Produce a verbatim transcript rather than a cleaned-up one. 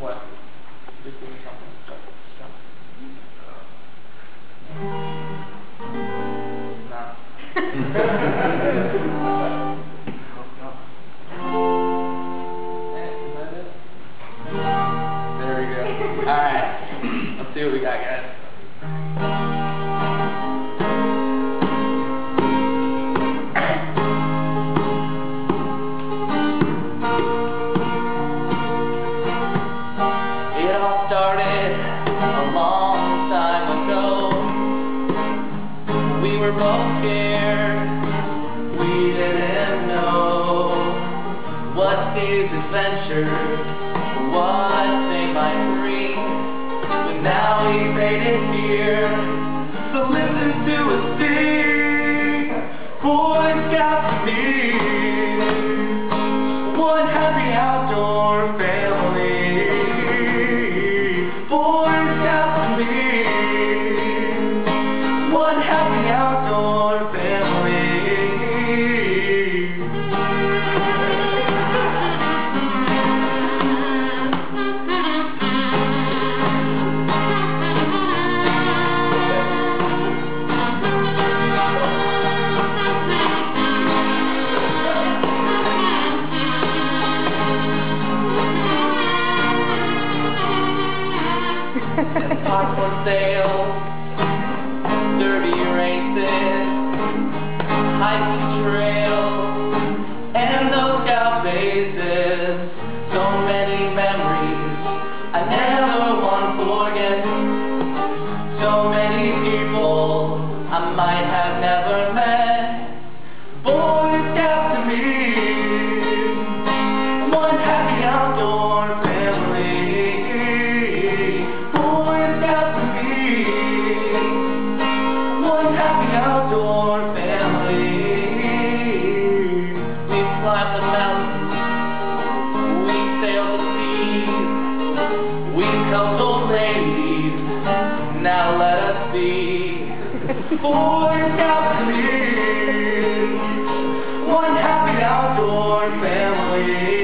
What? Just give me something. Stop. Stop. Nah. There we go. Alright. Let's see what we got, guys. Started a long time ago. We were both scared. We didn't know what these adventures, what they might bring. But now we made it here. So listen to us sing. Boy Scouts to me. One happy outdoor family. Boy Scouts to me, one happy outdoor family. Popcorn sales, derby races, hiking trails, and those scout bases. So many memories I never want to forget. So many people I might have never met. Boy Scouts to me, one happy outdoor family. Outdoor family. We climbed the mountains, we sailed the seas, we helped old ladies, now let us be. Boy Scouts to me, one happy outdoor family.